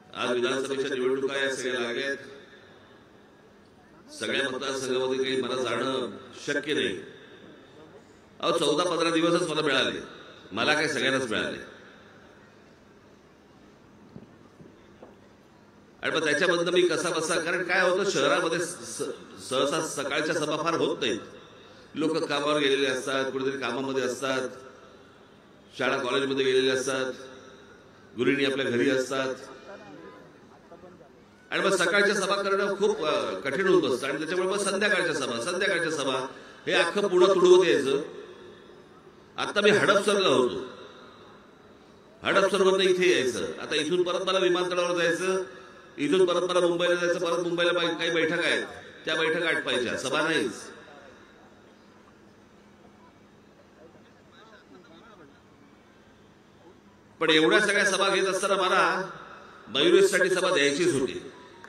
आज विधानसभेच्या निवडणुका या सगळ्या लागल्यात. सगळ्या मतदारसंघामध्ये काही मला जाणं शक्य नाही. 14-15 दिवसच मला मिळाले. मला काही सगळ्यांनाच मिळाले. आणि मग त्याच्याबद्दल मी कसा बसा, कारण काय होतं शहरामध्ये सहसा सकाळच्या सभा फार होत नाहीत. लोक कामावर गेलेले असतात, कुठेतरी कामामध्ये असतात, शाळा कॉलेजमध्ये गेलेले असतात, गृहिणी आपल्या घरी असतात. आणि मग सकाळच्या सभा करणं खूप कठीण होत असतं. आणि त्याच्यामुळे मग संध्याकाळच्या सभा हे अख्खं पुढं तुडवत यायचं. आता मी हडपसरला होतो. हडपसरवरनं इथे यायचं. आता इथून परत मला विमानतळावर जायचं, इथून परत मला मुंबईला जायचं. परत मुंबईला काही बैठका आहेत, त्या बैठका आटपायच्या, सभा नाहीच. पण एवढ्या सगळ्या सभा घेत असताना मला मयुरेशसाठी सभा द्यायचीच होती.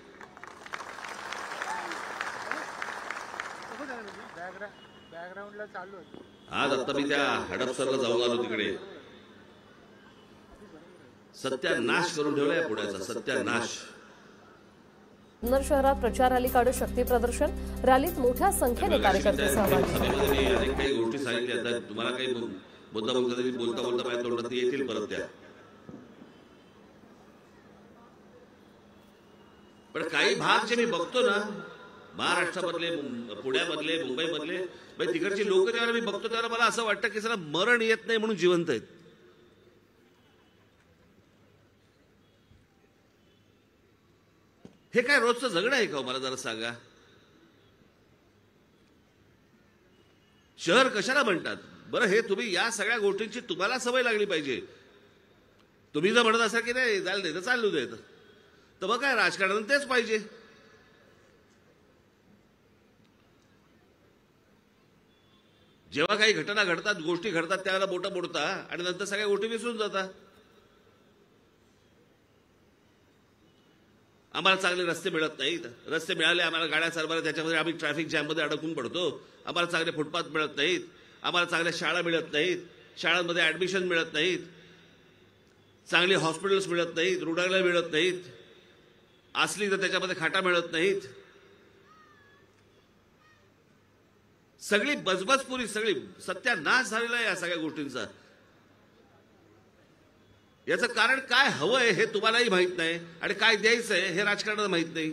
आज आता मी त्या हडपसरला जाऊन आलो. तिकडे सत्यानाश करून ठेवलाय पुण्याचा, सत्यानाश. जुन्नर शहरात प्रचार रॅली काढून शक्ती प्रदर्शन. रॅलीत मोठ्या संख्येने कार्यकर्ते सहभागी. सभेमध्ये मी अनेक काही गोष्टी सांगितल्या. तुम्हाला काही मुद्दा बोलता माझ्या तोंडात येतील परत त्या. पण काही भाग जे मी बघतो ना, महाराष्ट्रामधले, पुण्यामधले, मुंबईमधले, तिकडची लोक जेव्हा मी बघतो तेव्हा मला असं वाटतं की सर मरण येत नाही म्हणून जिवंत आहेत. हे काय रोजचं जगणं आहे का? मला जरा सांगा. शहर कशाला म्हणतात बरं? हे तुम्ही या सगळ्या गोष्टींची तुम्हाला सवय लागली पाहिजे. तुम्ही जर म्हणत असाल की नाही चालू दे तर चालू देत, तर मग काय राजकारण तेच पाहिजे. जेव्हा काही घटना घडतात, गोष्टी घडतात, त्यावेळेला बोटं मोडता आणि नंतर सगळ्या गोष्टी विसरून जातात. आम्हाला चांगले रस्ते मिळत नाहीत. रस्ते मिळाले आम्हाला गाड्या चालवायला, त्याच्यामध्ये आम्ही ट्रॅफिक जॅममध्ये अडकून पडतो. आम्हाला चांगले फुटपाथ मिळत नाहीत. आम्हाला चांगल्या शाळा मिळत नाहीत. शाळांमध्ये ऍडमिशन मिळत नाहीत. चांगली हॉस्पिटल्स मिळत नाहीत. रुग्णालय मिळत नाहीत. असली तर त्याच्यामध्ये खाटा मिळत नाहीत. सगळी बजबजपुरी, सगळी सत्यानाश झालेला आहे या सगळ्या गोष्टींचा. याचं कारण काय हवंय हे तुम्हालाही माहित नाही आणि काय द्यायचंय हे राजकारणाला माहित नाही.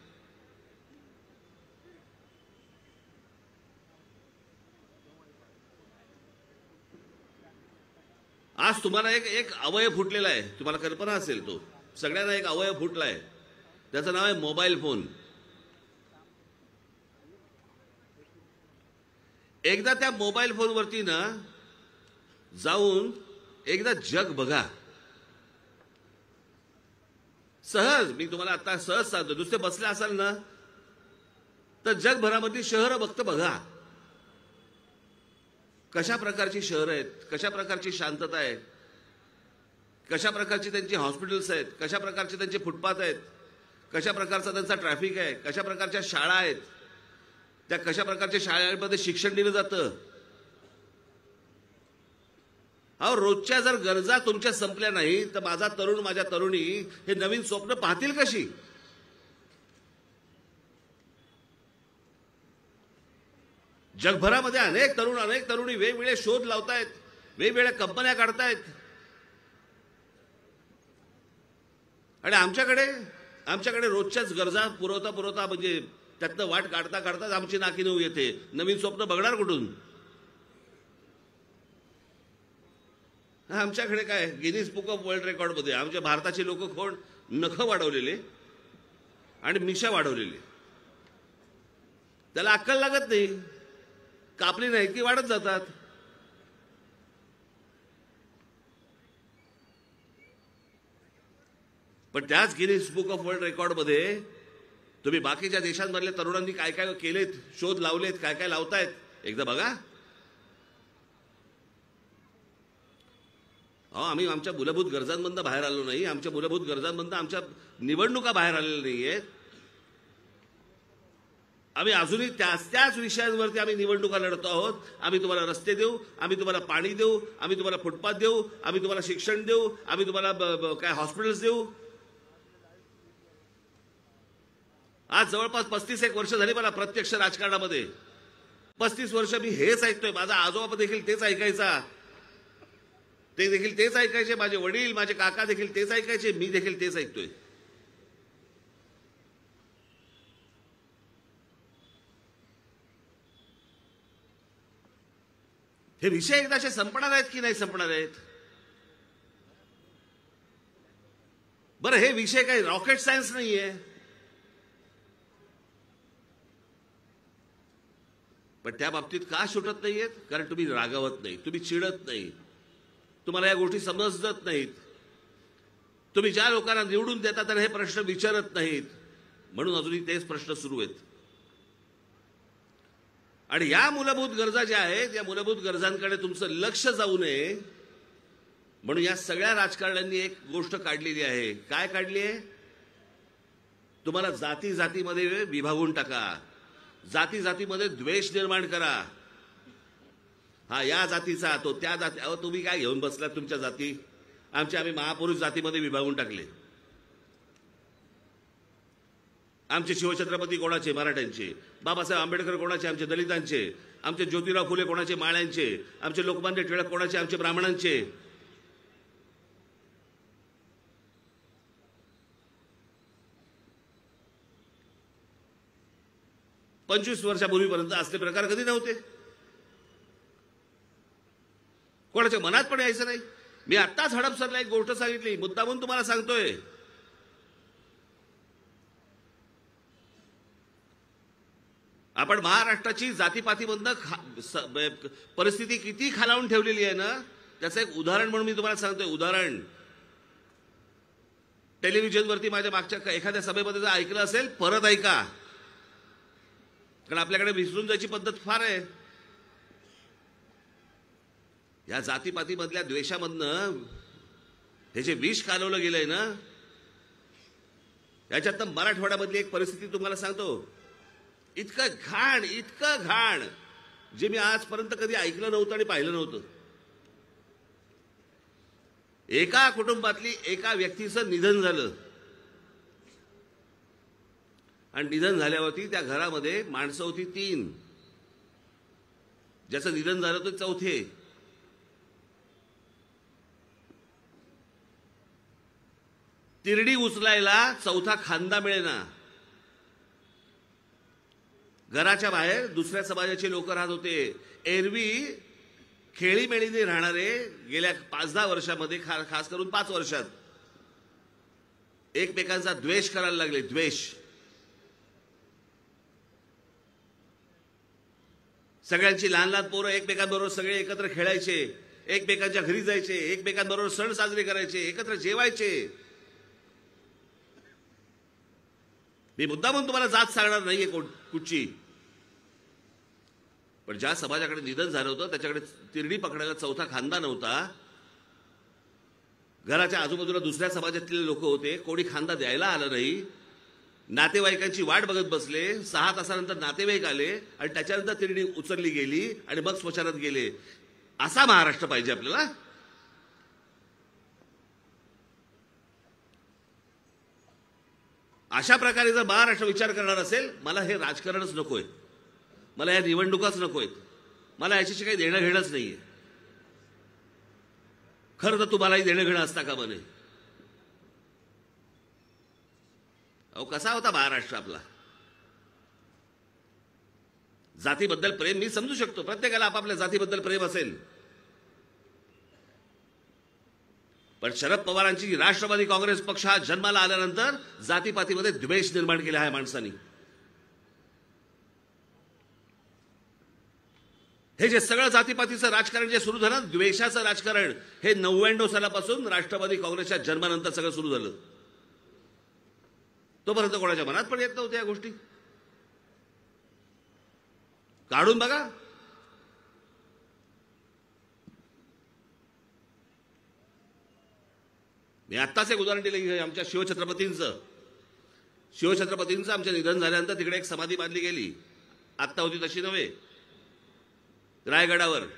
आज तुम्हाला एक अवयव फुटलेला आहे. तुम्हाला कल्पना असेल, तो सगळ्यांना एक अवयव फुटलाय. त्याचं नाव आहे मोबाईल फोन. एकदा त्या मोबाईल फोनवरती ना जाऊन एकदा जग बघा. सहज मी तुम्हाला आता सहज सांगतो. नुसते बसले असाल ना तर जगभरामधली शहरं बघतं बघा. कशा प्रकारची शहरं आहेत, कशा प्रकारची शांतता आहे, कशा प्रकारची त्यांची हॉस्पिटल्स आहेत, कशा प्रकारचे त्यांचे फुटपाथ आहेत, कशा प्रकारचा त्यांचा ट्रॅफिक आहे, कशा प्रकारच्या शाळा आहेत, त्या कशा प्रकारच्या शाळांमध्ये शिक्षण दिलं जातं. अहो, रोजच्या जर गरजा तुमच्या संपल्या नाही तर माझा तरुण, माझ्या तरुणी हे नवीन स्वप्न पाहतील कशी? जगभरामध्ये अनेक तरुण, अनेक तरुणी वेगवेगळे शोध लावतायत, वेगवेगळ्या कंपन्या काढतायत. आणि आमच्याकडे रोजच्याच गरजा पुरवता म्हणजे त्यातनं वाट काढता काढताच आमची नाकी नऊ येते. नवीन स्वप्न बघणार कुठून? आमच्याकडे काय गिनीज बुक ऑफ वर्ल्ड रेकॉर्डमध्ये आमच्या भारताचे लोक कोण? नखं वाढवलेले आणि मिशा वाढवलेले. त्याला अक्कल लागत नाही. कापली नाही की वाढत जातात. पण त्याच गिनीज बुक ऑफ वर्ल्ड रेकॉर्डमध्ये तुम्ही बाकीच्या देशांमधल्या तरुणांनी काय काय केलेत, शोध लावलेत, काय काय लावतायत एकदा बघा. आम्ही आमच्या मूलभूत गरजांमधून बाहेर आलो नाही. आमच्या मूलभूत गरजांमधून आमच्या निवडणुका बाहेर आलेल्या नाहीयेत. आम्ही अजूनही त्याच विषयांवरती आम्ही निवडणुका लढतो आहोत. आम्ही तुम्हाला रस्ते देऊ, आम्ही तुम्हाला पाणी देऊ, आम्ही तुम्हाला फुटपाथ देऊ, आम्ही तुम्हाला शिक्षण देऊ, आम्ही तुम्हाला काय हॉस्पिटल्स देऊ. आज जवळपास 35 वर्ष झाली मला प्रत्यक्ष राजकारणामध्ये. 35 वर्ष मी हेच ऐकतोय. माझा आजोबा देखील तेच ऐकायचा, ते देखील तेच ऐकायचे, माझे वडील माझे काका देखील तेच ऐकायचे, मी देखील तेच ऐकतोय. हे विषय एकदाचे संपणार आहेत की नाही संपणार आहेत? बरं, हे विषय काही रॉकेट सायन्स नाहीये. पण त्या बाबतीत का सुटत नाहीयेत? कारण तुम्ही रागावत नाही, तुम्ही चिडत नाही, तुम्हाला या गोष्टी समजत नाहीत. तुम्ही ज्या लोकांना निवडून देता तर हे प्रश्न विचारत नाहीत, म्हणून अजूनही तेच प्रश्न सुरू आहेत. आणि या मूलभूत गरजा ज्या आहेत, या मूलभूत गरजांकडे तुमचं लक्ष जाऊ नये म्हणून या सगळ्या राजकारण्यांनी एक गोष्ट काढलेली आहे. काय काढली आहे? तुम्हाला जाती जातीमध्ये विभागून टाका, जाती जातीमध्ये द्वेष निर्माण करा. हा या जातीचा, तो त्या जाती. अहो, तुम्ही काय घेऊन बसलात तुमच्या जाती? आम्ही महापुरुष जातीमध्ये विभागून टाकले. आमचे शिवछत्रपती कोणाचे? मराठ्यांचे. बाबासाहेब आंबेडकर कोणाचे? आमचे दलितांचे. आमचे ज्योतिराव फुले कोणाचे? माळ्यांचे. आमचे लोकमान्य टिळक कोणाचे? आमचे ब्राह्मणांचे. पंचवीस वर्षापूर्वीपर्यंत असले प्रकार कधी नव्हते. कोणाच्या मनात पण यायचं नाही. मी आत्ताच हडपसरला एक गोष्ट सांगितली, मुद्दामून तुम्हाला सांगतोय. आपण महाराष्ट्राची जातीपातीमधनं परिस्थिती किती खालावून ठेवलेली आहे ना, त्याचं एक उदाहरण म्हणून मी तुम्हाला सांगतोय. उदाहरण, टेलिव्हिजनवरती माझ्या मागच्या एखाद्या सभेमध्ये जर ऐकलं असेल, परत ऐका, कारण आपल्याकडे विसरून जायची पद्धत फार आहे. या जातीपातीमधल्या द्वेषामधनं हे जे विष कालवलं गेलंय ना, याच्यात मराठवाड्यामधली एक परिस्थिती तुम्हाला सांगतो. इतकं घाण जे मी आजपर्यंत कधी ऐकलं नव्हतं आणि पाहिलं नव्हतं. एका कुटुंबातली एका व्यक्तीचं निधन झालं आणि निधन झाल्यावरती त्या घरामध्ये माणसं होती 3. ज्याचं निधन झालं ते 4थे. तिरडी उचलायला 4था खांदा मिळेना. घराच्या बाहेर दुसऱ्या समाजाचे लोक राहत होते. एरवी खेळीमेळीने राहणारे गेल्या 5-10 वर्षामध्ये, खास करून 5 वर्षात एकमेकांचा द्वेष करायला लागले. द्वेष. सगळ्यांची लहान लहान पोरं एकमेकांबरोबर सगळे एकत्र खेळायचे, एकमेकांच्या घरी जायचे, एकमेकांबरोबर सण साजरे करायचे, एकत्र जेवायचे. मी मुद्दामून तुम्हाला जात सांगणार नाहीये कुठची, पण ज्या समाजाकडे निधन झालं होतं त्याच्याकडे तिरडी पकडायला 4था खांदा नव्हता. घराच्या आजूबाजूला दुसऱ्या समाजातले लोक होते, कोणी खांदा द्यायला आलं नाही. नातेवाईकांची वाट बघत बसले. 6 तासानंतर नातेवाईक आले आणि त्याच्यानंतर तिरडी उचलली गेली आणि मग स्मशानात गेले. असा महाराष्ट्र पाहिजे आपल्याला. अशा प्रकारे जर महाराष्ट्र विचार करणार असेल, मला हे राजकारणच नकोय, मला या निवडणुकाच नकोय, मला याच्याशी काही देणं घेणंच नाहीये. खरं तर तुम्हालाही देणं घेणं असता का म्हणे. अहो, कसा होता महाराष्ट्र आपला. जातीबद्दल प्रेम मी समजू शकतो, प्रत्येकाला आपापल्या जातीबद्दल प्रेम असेल. पण शरद पवारांची राष्ट्रवादी काँग्रेस पक्ष हा जन्माला आल्यानंतर जातीपातीमध्ये द्वेष निर्माण केला आहे माणसांनी. हे जे सगळं जातीपातीचं राजकारण जे सुरू झालं, द्वेषाचं राजकारण, हे 99 सालापासून राष्ट्रवादी काँग्रेसच्या जन्मानंतर सगळं सुरू झालं. तोपर्यंत कोणाच्या मनात पण येत नव्हत्या या गोष्टी. काढून बघा. मी आत्ताच एक उदाहरण दिलं आमच्या शिवछत्रपतींचं. शिवछत्रपतींचं आमच्या निधन झाल्यानंतर तिकडे एक समाधी बांधली गेली. आत्ता होती तशी नव्हे, रायगडावर.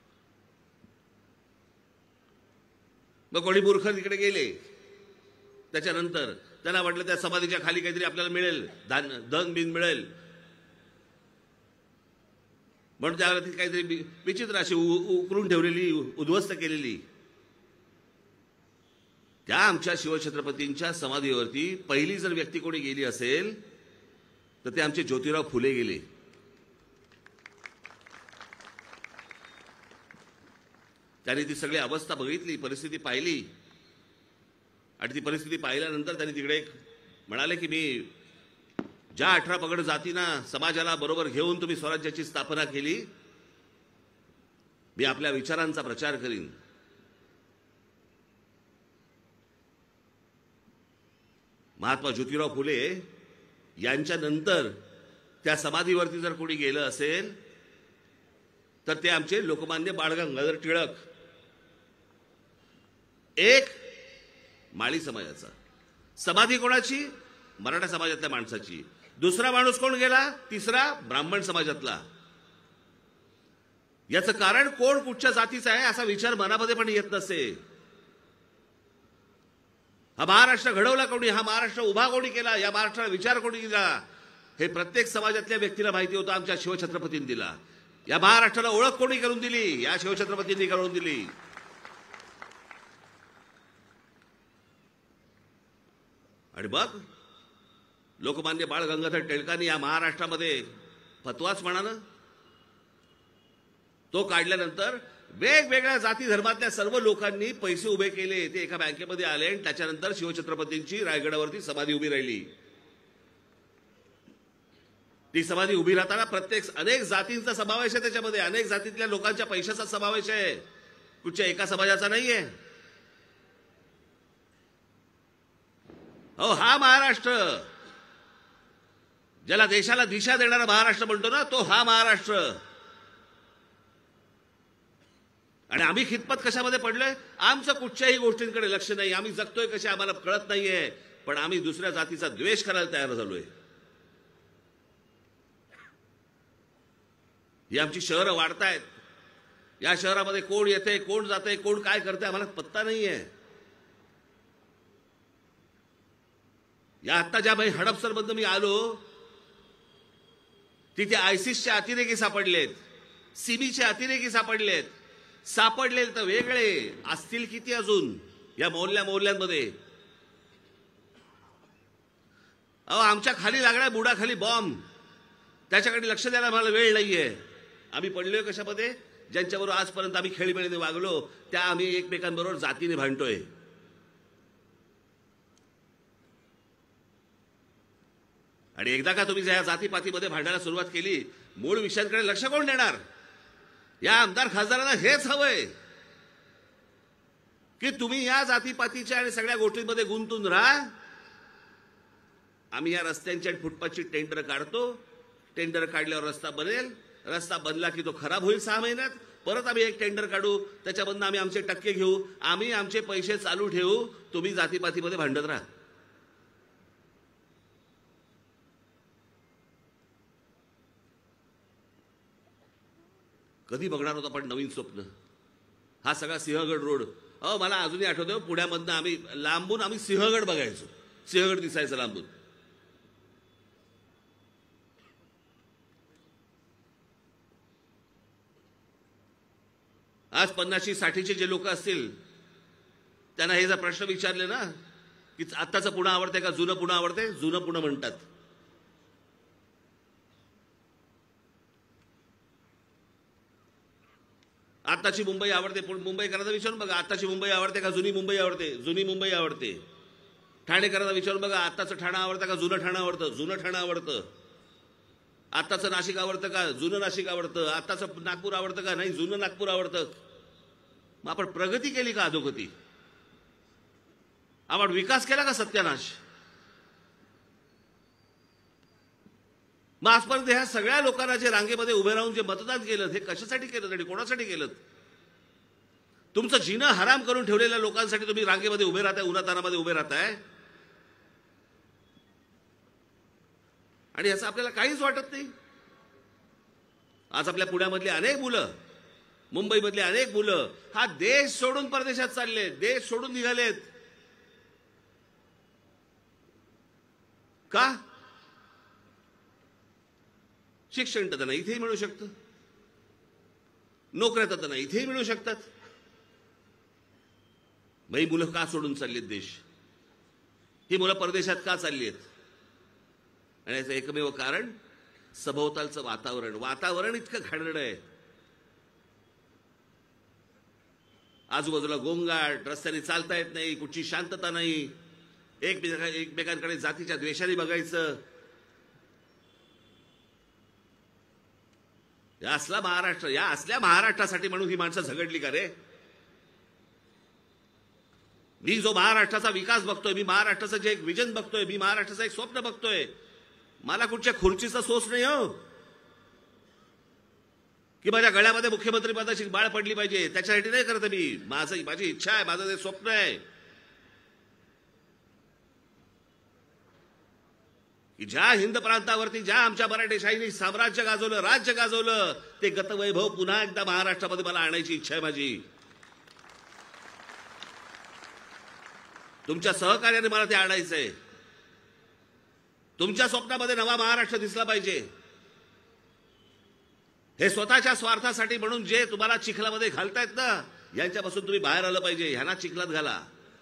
मग कोणी मूर्ख तिकडे गेले त्याच्यानंतर त्यांना वाटलं त्या समाधीच्या खाली काहीतरी आपल्याला मिळेल, धन बिन मिळेल, म्हणून त्याला ती काहीतरी विचित्र अशी उकरून ठेवलेली, उद्ध्वस्त केलेली. त्या आमच्या शिवछत्रपतींच्या समाधीवरती पहिली जर व्यक्ती कोणी गेली असेल तर ते आमचे ज्योतिराव फुले गेले. त्यांनी ती सगळी अवस्था बघितली, परिस्थिती पाहिली, आणि ती परिस्थिती पाहिल्यानंतर त्यांनी तिकडे म्हणाले की मी ज्या 18 पगड जातींना समाजाला बरोबर घेऊन तुम्ही स्वराज्याची स्थापना केली, मी आपल्या विचारांचा प्रचार करीन. महात्मा ज्योतिराव फुले यांच्या नंतर त्या समाधीवरती जर कोणी गेलं असेल तर ते आमचे लोकमान्य बाळ गंगाधर टिळक. एक माळी समाजाचा समाधी कोणाची? मराठा समाजातल्या माणसाची. दुसरा माणूस कोण गेला? तिसरा ब्राह्मण समाजातला. याचं कारण कोण कुठच्या जातीचा आहे असा विचार मनामध्ये पण येत नसे. हा महाराष्ट्र घडवला कोणी? हा महाराष्ट्र उभा कोणी केला? या महाराष्ट्राला विचार कोणी दिला? हे प्रत्येक समाजातल्या व्यक्तीला माहिती होतं. आमच्या शिवछत्रपतींनी दिला. या महाराष्ट्राला ओळख कोणी करून दिली? या शिवछत्रपतींनी करून दिली. आणि मग लोकमान्य बाळ गंगाधर टिळकांनी या महाराष्ट्रामध्ये फतवाच म्हणानं तो काढल्यानंतर वेगवेगळ्या जाती धर्मातल्या सर्व लोकांनी पैसे उभे केले. ते एका बँकेमध्ये आले आणि त्याच्यानंतर शिवछत्रपतींची रायगडावरती समाधी उभी राहिली. ती समाधी उभी राहताना अनेक जातींचा समावेश आहे त्याच्यामध्ये. अनेक जातीतल्या लोकांच्या पैशाचा समावेश आहे, कुठच्या एका समाजाचा नाहीये. अहो, हा महाराष्ट्र ज्याला देशाला दिशा देणारा महाराष्ट्र म्हणतो ना, तो हा महाराष्ट्र. आणि आम्ही खितपत कशामध्ये पडलोय? आमचं कुठच्याही गोष्टींकडे लक्ष नाही. आम्ही जगतोय कसे आम्हाला कळत नाहीये, पण आम्ही दुसऱ्या जातीचा द्वेष करायला तयार झालोय. ही आमची शहरं वाढतायत. या शहरामध्ये कोण येते, कोण जाते, कोण काय करते आम्हाला पत्ता नाहीये. या आत्ता ज्या बाई हडपसरमधनं मी आलो तिथे आयसिसचे अतिरेकी सापडलेत, सीबीचे अतिरेकी सापडलेत. सापडले तर वेगळे असतील किती अजून या मोहल्ल्यांमध्ये. अहो, आमच्या खाली लागलाय बुडाखाली बॉम्ब, त्याच्याकडे लक्ष द्यायला मला वेळ नाहीये. आम्ही पडलोय कशामध्ये? ज्यांच्याबरोबर आजपर्यंत आम्ही खेळीमेळीने वागलो त्या आम्ही एकमेकांबरोबर जातीने भांडतोय. आणि एकदा का तुम्ही या जातीपातीमध्ये भांडायला सुरुवात केली, मूळ विषयांकडे लक्ष कोण देणार? या आमदार खासदारांना हेच हवंय की तुम्ही या जातीपातीच्या आणि सगळ्या गोष्टींमध्ये गुंतून राहा. आम्ही या रस्त्यांची आणि फुटपाथची टेंडर काढतो. टेंडर काढल्यावर रस्ता बनेल. रस्ता बनला की तो खराब होईल 6 महिन्यात. परत आम्ही एक टेंडर काढू, त्याच्यामधनं आम्ही आमचे टक्के घेऊ, आम्ही आमचे पैसे चालू ठेवू. तुम्ही जातीपातीमध्ये भांडत राहा. कधी बघणार होता पण नवीन स्वप्न? हा सगळा सिंहगड रोड. अहो, मला अजूनही आठवतं पुण्यामधनं आम्ही लांबून सिंहगड बघायचो. सिंहगड दिसायचं लांबून. आज 50-60चे जे लोक असतील त्यांना हे जर प्रश्न विचारले ना की आत्ताचं पुणे आवडतंय का जुनं पुणे आवडतंय, जुनं पुणे म्हणतात. आत्ताची मुंबई आवडते, मुंबईकरांना विचारून बघा आत्ताची मुंबई आवडते का जुनी मुंबई आवडते? जुनी मुंबई आवडते. ठाणेकरांना विचारून बघा आत्ताचं ठाणं आवडतं का जुनं ठाणं आवडतं? जुनं ठाणं आवडतं. आत्ताचं नाशिक आवडतं का जुनं नाशिक आवडतं? आत्ताचं नागपूर आवडतं का? नाही, जुनं नागपूर आवडतं. मग आपण प्रगती केली का अधोगती? आपण विकास केला का सत्यानाश? मग आजपर्यंत ह्या सगळ्या लोकांना जे रांगेमध्ये उभे राहून जे मतदान केलं हे कशासाठी केलं आणि कोणासाठी केलं? तुमचं जीणं हराम करून ठेवलेल्या लोकांसाठी तुम्ही रांगेमध्ये उभे राहताय, उन्हातानामध्ये उभे राहताय, आणि याचं आपल्याला काहीच वाटत नाही. आज आपल्या पुण्यामधली अनेक मुलं, मुंबईमधली अनेक मुलं हा देश सोडून परदेशात चालले, देश सोडून निघालेत. का? शिक्षण तर त्यांना इथेही मिळू शकतं, नोकऱ्या तर त्यांना इथेही मिळू शकतात. मग ही मुलं का सोडून चालली आहेत देश? ही मुलं परदेशात का चालली आहेत? आणि याचं एकमेव कारण सभोवतालचं वातावरण इतकं घाणेरडं आहे. आजूबाजूला गोंगाट, रस्त्याने चालता येत नाही, कुठची शांतता नाही, एकमेकांकडे जातीच्या द्वेषाने बघायचं. या असल्या महाराष्ट्रासाठी म्हणून ही माणसं झगडली का रे? मी जो महाराष्ट्राचा विकास बघतोय, मी महाराष्ट्राचं जे एक विजन बघतोय, मी महाराष्ट्राचं एक स्वप्न बघतोय, मला कुठच्या खुर्चीचा सोच नाही हो की माझ्या गळ्यामध्ये मुख्यमंत्री पदाची बाळ पडली पाहिजे. त्याच्यासाठी नाही करत मी. माझी इच्छा आहे, माझं ते स्वप्न आहे की ज्या हिंद प्रांतावरती ज्या आमच्या मराठेशाहीने साम्राज्य गाजवलं, राज्य गाजवलं, ते गतवैभव पुन्हा एकदा महाराष्ट्रामध्ये मला आणायची इच्छा आहे माझी. तुमच्या सहकार्याने मला ते आणायचंय. तुमच्या स्वप्नामध्ये नवा महाराष्ट्र दिसला पाहिजे. हे स्वतःच्या स्वार्थासाठी म्हणून जे तुम्हाला चिखलामध्ये घालतायत ना, यांच्यापासून तुम्ही बाहेर आलं पाहिजे. ह्यांना चिखलात घाला.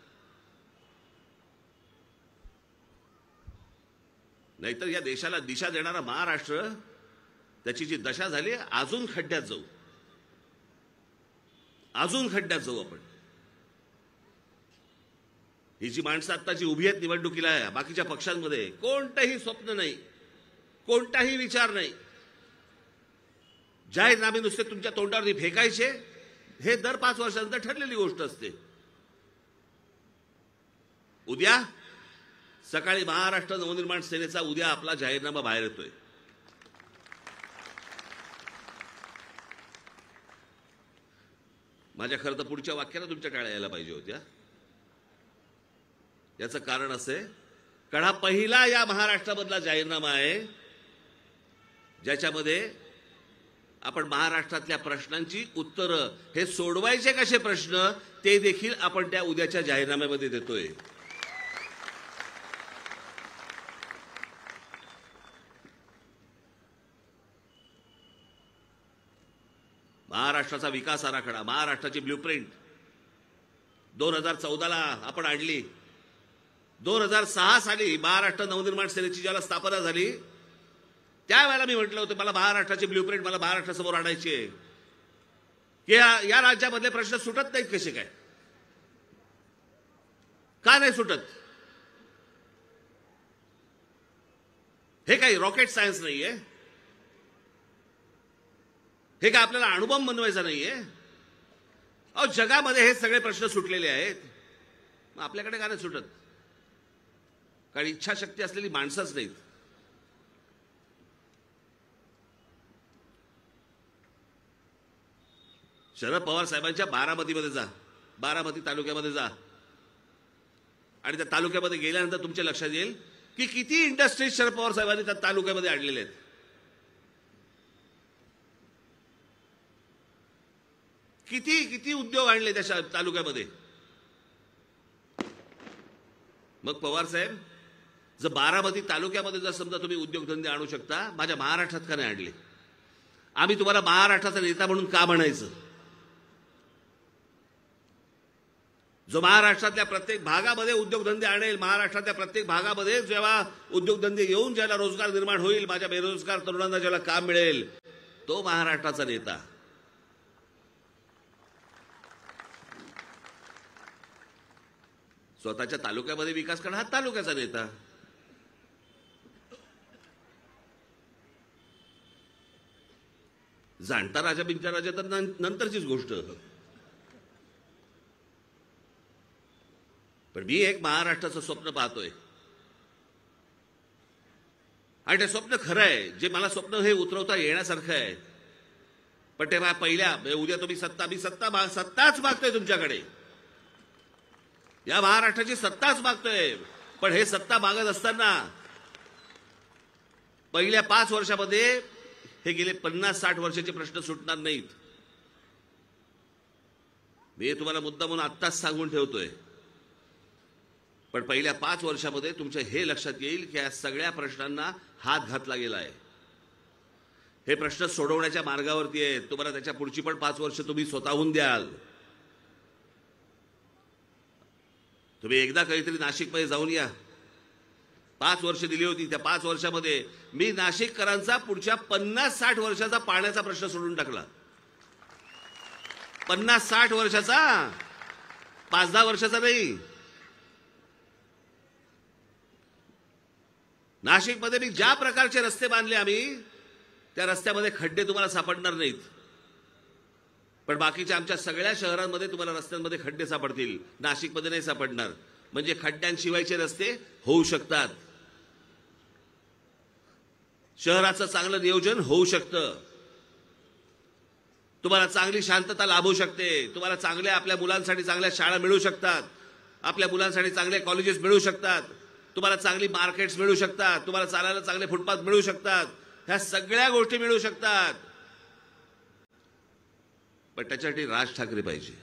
नाहीतर या देशाला दिशा देणारा महाराष्ट्र, त्याची जी दशा झाली, अजून खड्ड्यात जाऊ आपण. ही जी माणसं आत्ताची उभी आहेत निवडणुकीला, बाकीच्या पक्षांमध्ये कोणतंही स्वप्न नाही, कोणताही विचार नाही. जाहीरनामे नुसते तुमच्या तोंडावरती फेकायचे, हे दर 5 वर्षानंतर ठरलेली गोष्ट असते. उद्या सकाळी महाराष्ट्र नवनिर्माण सेनेचा उद्या आपला जाहीरनामा बाहेर येतोय. माझ्या खरं तर पुढच्या वाक्याला तुमच्या टाळ्या यायला पाहिजे होत्या. याचं कारण असे, कारण हा पहिला या महाराष्ट्रामधला जाहीरनामा आहे ज्याच्यामध्ये आपण महाराष्ट्रातल्या प्रश्नांची उत्तरं, हे सोडवायचे कसे प्रश्न, ते देखील आपण त्या उद्याच्या जाहीरनाम्यामध्ये देतोय. महाराष्ट्राचा विकास आराखडा, महाराष्ट्राची ब्ल्यूप्रिंट 2014ला आपण आणली. 2006 साली महाराष्ट्र नवनिर्माण सेनेची ज्याला स्थापना झाली, त्यावेळेला मी म्हटलं होतं, मला महाराष्ट्राची ब्ल्यूप्रिंट मला महाराष्ट्रासमोर आणायची आहे की या राज्यामधले प्रश्न सुटत नाहीत कसे काय, का नाही सुटत. हे काही रॉकेट सायन्स नाहीये, हे काय आपल्याला अणुबॉम्ब बनवायचा नाहीये. अहो, जगामध्ये हे सगळे प्रश्न सुटलेले आहेत, मग आपल्याकडे का नाही सुटत? कारण इच्छाशक्ती असलेली माणसंच नाहीत. शरद पवार साहेबांच्या बारामतीमध्ये जा, बारामती तालुक्यामध्ये जा, आणि त्या तालुक्यामध्ये गेल्यानंतर तुमच्या लक्षात येईल की किती इंडस्ट्रीज शरद पवार साहेबांनी त्या तालुक्यामध्ये आणलेले आहेत. किती उद्योग आणले त्या तालुक्यामध्ये. मग पवार साहेब, जर बारामती तालुक्यामध्ये जर समजा तुम्ही उद्योगधंदे आणू शकता, माझ्या महाराष्ट्रात का नाही आणले? आम्ही तुम्हाला महाराष्ट्राचा नेता म्हणून का म्हणायचं? जो महाराष्ट्रातल्या प्रत्येक भागामध्ये उद्योगधंदे आणेल, महाराष्ट्रातल्या प्रत्येक भागामध्ये जेव्हा उद्योगधंदे येऊन ज्याला रोजगार निर्माण होईल, माझ्या बेरोजगार तरुणांना ज्याला काम मिळेल, तो महाराष्ट्राचा नेता. स्वतःच्या तालुक्यामध्ये विकास करणं हा तालुक्याचा नेता. जाणता राजा बिनता राजा तर नंतरचीच गोष्ट. पण मी एक महाराष्ट्राचं स्वप्न पाहतोय, आणि ते स्वप्न खरं आहे. जे मला स्वप्न हे उतरवता येण्यासारखं आहे, पण ते पहिल्या उद्या तुम्ही सत्ताच मागतोय तुमच्याकडे. या महाराष्ट्राची सत्ताच मागतोय. पण हे सत्ता मागत असताना पहिल्या 5 वर्षामध्ये हे गेले 50-60 वर्षाचे प्रश्न सुटणार नाहीत. मी तुम्हाला मुद्दा म्हणून आत्ताच सांगून ठेवतोय, पण पहिल्या 5 वर्षामध्ये तुमच्या हे लक्षात येईल की या सगळ्या प्रश्नांना हात घातला गेला आहे. हे प्रश्न सोडवण्याच्या मार्गावरती आहेत. तुम्हाला त्याच्या पुढची पण 5 वर्ष तुम्ही स्वतःहून द्याल. तुम्ही एकदा कधीतरी नाशिकमध्ये जाऊन या. 5 वर्ष दिली होती. त्या 5 वर्षामध्ये मी नाशिककरांचा पुढच्या 50-60 वर्षाचा पाण्याचा प्रश्न सोडून टाकला. 50-60 वर्षाचा, 5-10 वर्षाचा नाही. नाशिकमध्ये मी ज्या प्रकारचे रस्ते बांधले आम्ही, त्या रस्त्यामध्ये खड्डे तुम्हाला सापडणार नाहीत. पण बाकीच्या आमच्या सगळ्या शहरांमध्ये तुम्हाला रस्त्यांमध्ये खड्डे सापडतील, नाशिकमध्ये नाही सापडणार. म्हणजे खड्ड्यांशिवायचे रस्ते होऊ शकतात. शहराचं चांगलं नियोजन होऊ शकतं. तुम्हाला चांगली शांतता लाभू शकते. तुम्हाला चांगल्या आपल्या मुलांसाठी चांगल्या शाळा मिळू शकतात. आपल्या मुलांसाठी चांगले कॉलेजेस मिळू शकतात. तुम्हाला चांगली मार्केट्स मिळू शकतात. तुम्हाला चालायला चांगले फुटपाथ मिळू शकतात. ह्या सगळ्या गोष्टी मिळू शकतात. पण त्याच्यासाठी राज ठाकरे पाहिजे.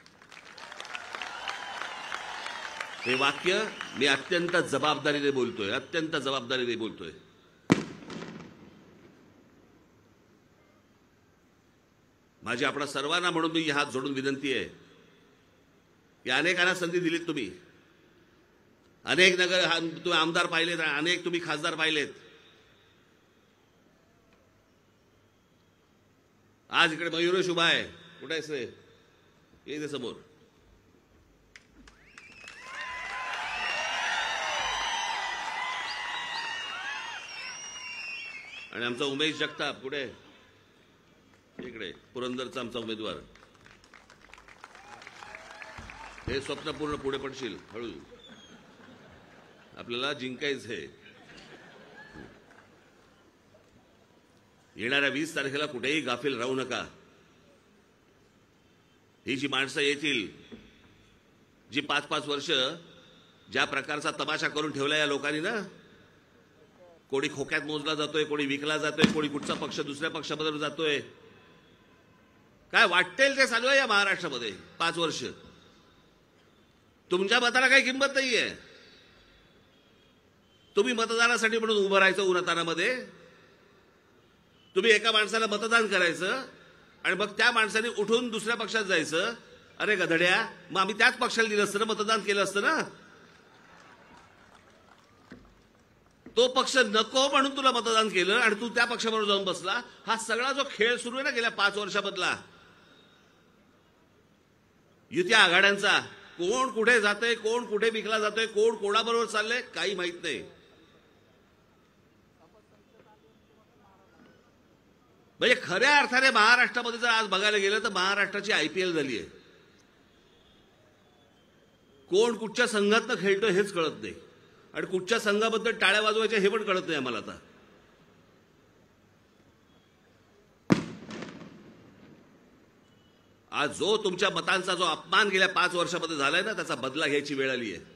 हे वाक्य मी अत्यंत जबाबदारीने बोलतोय. अत्यंत जबाबदारीने बोलतोय. माझी आपणा सर्वांना म्हणून मी हात जोडून विनंती आहे की अनेकांना संधी दिलीत तुम्ही. अनेक तुम्ही आमदार पाहिलेत, अनेक तुम्ही खासदार पाहिलेत. आज इकडे मयुरेश उभा आहे. कुठे आहेस रे? ये समोर. आणि आमचा उमेश जगताप कुठे? इकडे पुरंदरचा आमचा उमेदवार. हे स्वप्न पूर्ण पुढे पडशील हळू. आपल्याला जिंकायचं आहे. येणाऱ्या 20 तारखेला कुठेही गाफील राहू नका. ही जी माणसं येतील, जी 5-5 वर्ष ज्या प्रकारचा तमाशा करून ठेवला या लोकांनी ना, कोणी खोक्यात मोजला जातोय, कोणी विकला जातोय, कोणी कुठचा पक्ष दुसऱ्या पक्षाबरोबर जातोय. काय वाटेल ते चालू आहे या महाराष्ट्रामध्ये 5 वर्ष. तुमच्या मताला काही किंमत नाहीये. तुम्ही मतदानासाठी म्हणून उभं राहायचं उन्हातानामध्ये. तुम्ही एका माणसाला मतदान करायचं आणि मग त्या माणसाने उठून दुसऱ्या पक्षात जायचं. अरे गधड्या, मग आम्ही त्याच पक्षाला दिलं असतं ना, मतदान केलं असतं ना. तो पक्ष नको म्हणून तुला मतदान केलं आणि तू त्या पक्षाबरोबर जाऊन बसला. हा सगळा जो खेळ सुरू आहे ना गेल्या 5 वर्षामधला, युती आघाड्यांचा, कोण कुठे जातंय, कोण कुठे विकला जातोय, कोण कोणाबरोबर चाललंय, काही माहित नाही. म्हणजे खऱ्या अर्थाने महाराष्ट्रामध्ये जर आज बघायला गेलं तर महाराष्ट्राची IPL झाली आहे. कोण कुठच्या संघातनं खेळतोय हेच कळत नाही आणि कुठच्या संघाबद्दल टाळ्या वाजवायच्या हे पण कळत नाही आम्हाला आता. आज जो तुमच्या मतांचा जो अपमान गेल्या 5 वर्षामध्ये झालाय ना, त्याचा बदला घ्यायची वेळ आली आहे.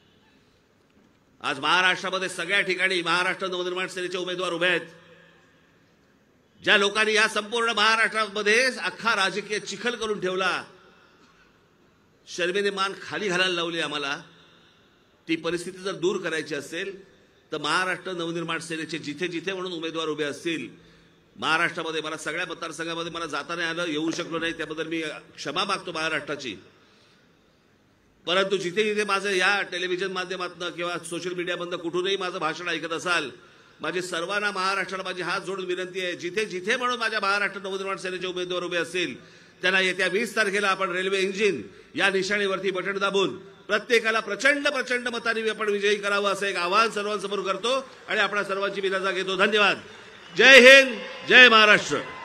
आज महाराष्ट्रामध्ये सगळ्या ठिकाणी महाराष्ट्र नवनिर्माण सेनेचे उमेदवार उभे आहेत. ज्या लोकांनी या संपूर्ण महाराष्ट्रामध्ये अख्खा राजकीय चिखल करून ठेवला, शर्मेने मान खाली घालायला लावली आम्हाला, ती परिस्थिती जर दूर करायची असेल तर महाराष्ट्र नवनिर्माण सेनेचे जिथे जिथे म्हणून उमेदवार उभे असतील महाराष्ट्रामध्ये, मला सगळ्या मतदारसंघामध्ये मला जाता नाही आलं, येऊ शकलो नाही, त्याबद्दल मी क्षमा मागतो महाराष्ट्राची. परंतु जिथे जिथे माझं या टेलिव्हिजन माध्यमातून किंवा सोशल मीडियामधून कुठूनही माझं भाषण ऐकत असाल, माझी सर्वांना महाराष्ट्राला माझी हात जोडून विनंती आहे, जिथे जिथे म्हणून माझ्या महाराष्ट्र नवनिर्माण सेनेचे उमेदवार उभे असतील त्यांना येत्या 20 तारखेला आपण रेल्वे इंजिन या निशाणीवरती बटन दाबून प्रत्येकाला प्रचंड प्रचंड मतांनी आपण विजयी करावं असं एक आवाहन सर्वांसमोर करतो आणि आपल्या सर्वांची मी रजा घेतो. धन्यवाद. जय हिंद, जय महाराष्ट्र.